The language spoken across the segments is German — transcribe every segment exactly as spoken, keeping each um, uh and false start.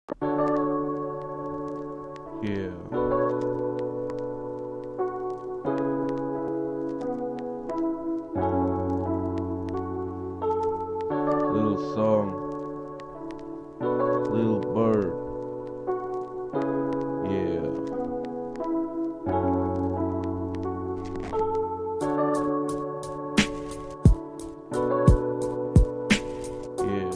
Yeah. Little song. Little bird. Yeah. Yeah.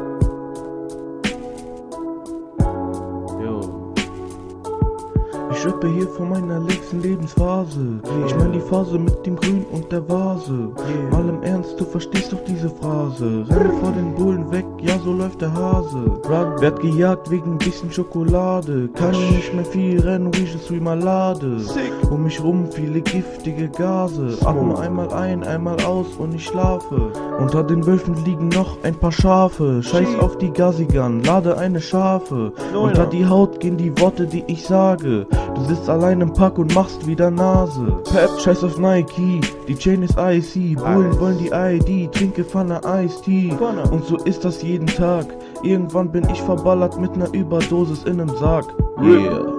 Yo. Ich rappe hier von meiner letzten Lebensphase. Yeah. Ich mein die Phase mit dem Grün und der Vase. Yeah. Mal im Ernst, du verstehst doch diese Phrase. Renne vor den Bullen weg, ja so läuft der Hase. Run, werd gejagt wegen bisschen Schokolade. Kann nicht mehr viel rennen, wie je suis malade. Sick. Um mich rum viele giftige Gase. Atme einmal ein, einmal aus und ich schlafe. Unter den Wölfen liegen noch ein paar Schafe. Scheiß auf die Gassigan, lade eine Schafe. Unter die Haut gehen die Worte, die ich sage. Du sitzt allein im Park und machst wieder Nase. Pep, scheiß auf Nike, die Chain ist icy. Bullen wollen die I D, trinke Pfanne Ice Tea. Und so ist das jeden Tag. Irgendwann bin ich verballert mit ner Überdosis in nem Sarg. Yeah.